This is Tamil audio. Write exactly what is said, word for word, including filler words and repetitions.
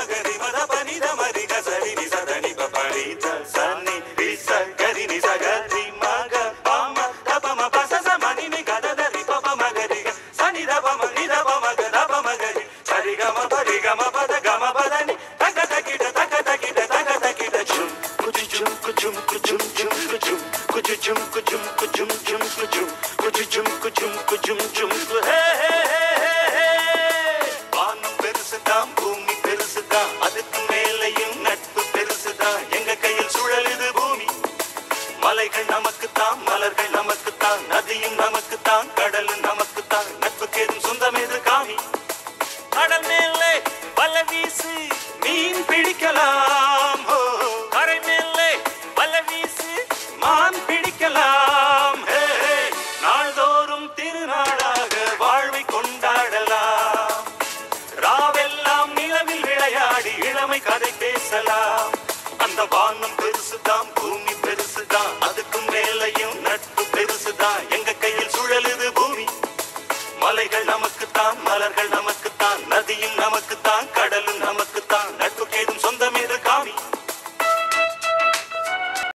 மகரி மத பனி தமரி கசரி நி சதனி பபரி சனி ரிச கரி நி சகரி மக பம தபம பசச மணி நி கததரி பப மகரி சனி தபம நி தப மக தப மகரி சரி கம பரி கம பத கம பதனி தக தகிட தக தகிட தக தகிட ஜும் குஜு ஜும் குஜும் குஜும் ஜும் குஜும் குஜு ஜும் குஜும் குஜும் ஜும் குஜும் குஜு ஜும் குஜும் குஜும் ஜும் ஹே ஹே ஹே வானம் பெருசுதான் பூமி பெருசுதான் அதுக்கு மேலையும் நட்பு பெருசுதான் எங்க கையில் சுழலுது பூமி மலைகள் நமக்குத்தான் மலர்கள் நமக்குத்தான் நதியும் நமக்குத்தான் கடலும் நமக்குத்தான் நட்புக்கு ஏதும் சொந்தம் எது காமி கடல் மேலே வல வீசு மீன் பிடிக்கலாம் கரை மேலே வல வீசு மான் பிடிக்கலாம் நாள்தோறும் திருநாளாக வாழ்வை கொண்டாடலாம் ராவெல்லாம் நிலவில் விளையாடி இளமை கதை பேசலாம் அந்த வானம் பெருசுதான் பூமி பெருசுதான் அதுக்கும் மேலையும் நட்பு பெருசுதான் எங்க கையில் சுழலுது பூமி மலைகள் நமக்குத்தான் மலர்கள் நமக்குத்தான் நதியும் நமக்குத்தான் கடலும் நமக்குத்தான்